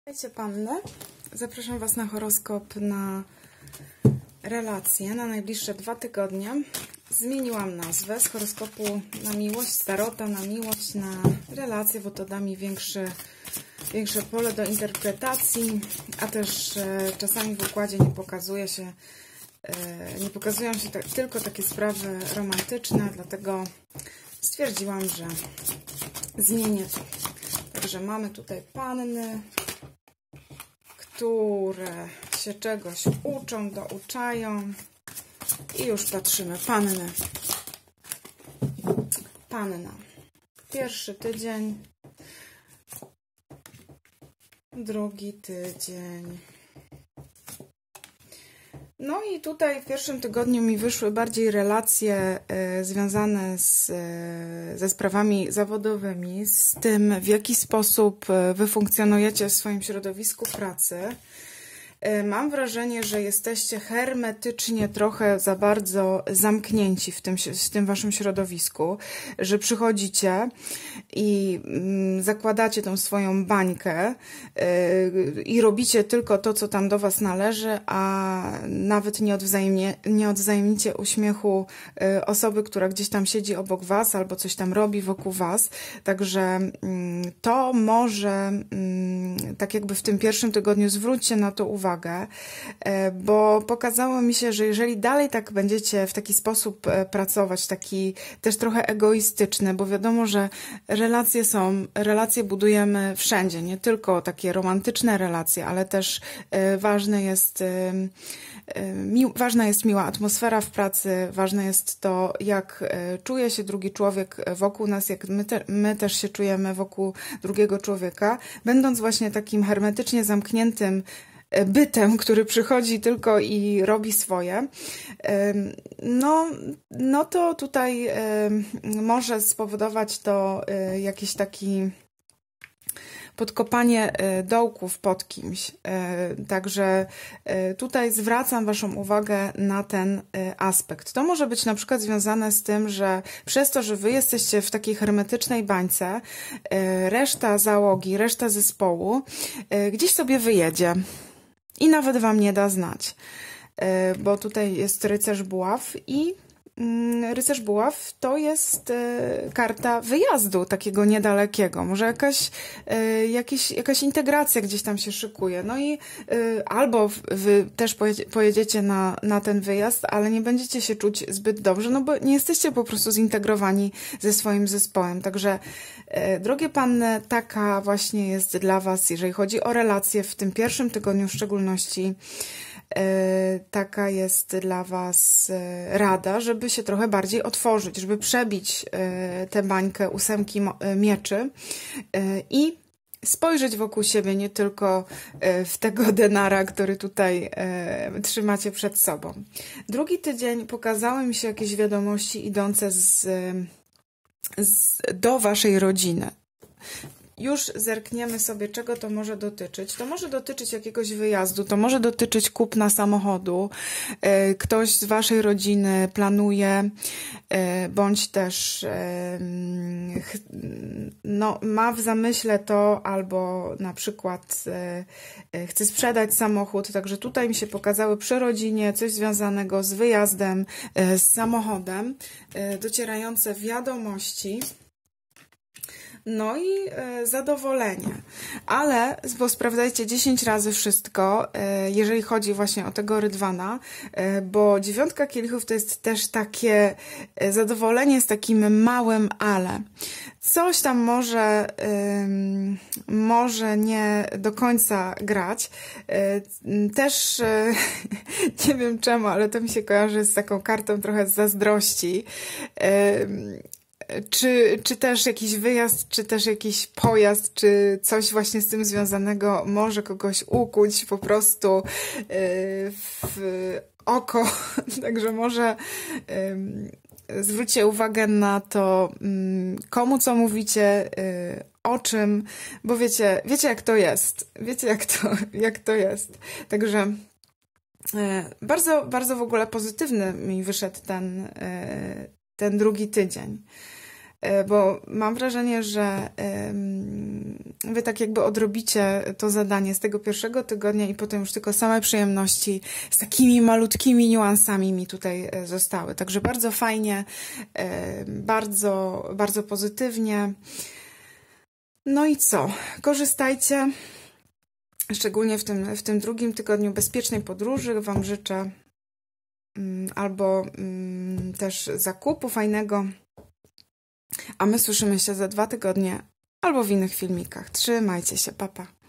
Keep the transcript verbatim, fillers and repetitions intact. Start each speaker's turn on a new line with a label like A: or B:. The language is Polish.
A: Witajcie Panny, zapraszam Was na horoskop na relacje na najbliższe dwa tygodnie. Zmieniłam nazwę z horoskopu na miłość, z tarota na miłość, na relacje, bo to da mi większy, większe pole do interpretacji, a też e, czasami w układzie nie pokazuje się, e, nie pokazują się tak, tylko takie sprawy romantyczne, dlatego stwierdziłam, że zmienię to. Także mamy tutaj panny, które się czegoś uczą, douczają i już patrzymy. Panny. Panna. Pierwszy tydzień. Drugi tydzień. No i tutaj w pierwszym tygodniu mi wyszły bardziej relacje y, związane z, y, ze sprawami zawodowymi, z tym, w jaki sposób wy funkcjonujecie w swoim środowisku pracy. Y, mam wrażenie, że jesteście hermetycznie trochę za bardzo zamknięci w tym, w tym waszym środowisku, że przychodzicie i y, zakładacie tą swoją bańkę y, i robicie tylko to, co tam do was należy, a nawet nie, odwzajemnie, nie odwzajemnicie uśmiechu y, osoby, która gdzieś tam siedzi obok was albo coś tam robi wokół was. Także y, to może y, tak jakby w tym pierwszym tygodniu zwróćcie na to uwagę, bo pokazało mi się, że jeżeli dalej tak będziecie w taki sposób pracować, taki też trochę egoistyczny, bo wiadomo, że relacje są, relacje budujemy wszędzie, nie tylko takie romantyczne relacje, ale też ważne jest, ważna jest miła atmosfera w pracy, ważne jest to, jak czuje się drugi człowiek wokół nas, jak my, te, my też się czujemy wokół drugiego człowieka, będąc właśnie takim hermetycznie zamkniętym bytem, który przychodzi tylko i robi swoje, no, no to tutaj może spowodować to jakiś taki podkopanie dołków pod kimś. Także tutaj zwracam waszą uwagę na ten aspekt. To może być na przykład związane z tym, że przez to, że wy jesteście w takiej hermetycznej bańce, reszta załogi, reszta zespołu gdzieś sobie wyjedzie i nawet wam nie da znać, bo tutaj jest rycerz buław i rycerz buław to jest karta wyjazdu takiego niedalekiego. Może jakaś, jakaś, jakaś integracja gdzieś tam się szykuje. No i albo wy też pojedziecie na, na ten wyjazd, ale nie będziecie się czuć zbyt dobrze, no bo nie jesteście po prostu zintegrowani ze swoim zespołem. Także drogie panny, taka właśnie jest dla was, jeżeli chodzi o relacje w tym pierwszym tygodniu w szczególności. Taka jest dla was rada, żeby się trochę bardziej otworzyć, żeby przebić tę bańkę ósemki mieczy i spojrzeć wokół siebie, nie tylko w tego denara, który tutaj trzymacie przed sobą. Drugi tydzień pokazały mi się jakieś wiadomości idące z, z, do waszej rodziny. Już zerkniemy sobie, czego to może dotyczyć. To może dotyczyć jakiegoś wyjazdu, to może dotyczyć kupna samochodu. Ktoś z waszej rodziny planuje, bądź też no, ma w zamyśle to, albo na przykład chce sprzedać samochód. Także tutaj mi się pokazały przy rodzinie coś związanego z wyjazdem, z samochodem, docierające wiadomości. No i e, zadowolenie. Ale, bo sprawdzajcie dziesięć razy wszystko, e, jeżeli chodzi właśnie o tego rydwana, e, bo dziewiątka kielichów to jest też takie e, zadowolenie z takim małym ale. Coś tam może, e, może nie do końca grać. E, też e, nie wiem czemu, ale to mi się kojarzy z taką kartą trochę z zazdrości. E, Czy, czy też jakiś wyjazd, czy też jakiś pojazd, czy coś właśnie z tym związanego może kogoś ukuć po prostu w oko. Także może zwróćcie uwagę na to, komu co mówicie, o czym, bo wiecie, wiecie jak to jest. Wiecie jak to, jak to jest. Także bardzo, bardzo w ogóle pozytywny mi wyszedł ten, ten drugi tydzień. bo mam wrażenie, że wy tak jakby odrobicie to zadanie z tego pierwszego tygodnia i potem już tylko same przyjemności z takimi malutkimi niuansami mi tutaj zostały. Także bardzo fajnie, bardzo, bardzo pozytywnie. No i co? Korzystajcie, szczególnie w tym, w tym drugim tygodniu bezpiecznej podróży Wam życzę, albo też zakupu fajnego, a my słyszymy się za dwa tygodnie albo w innych filmikach. Trzymajcie się, pa pa.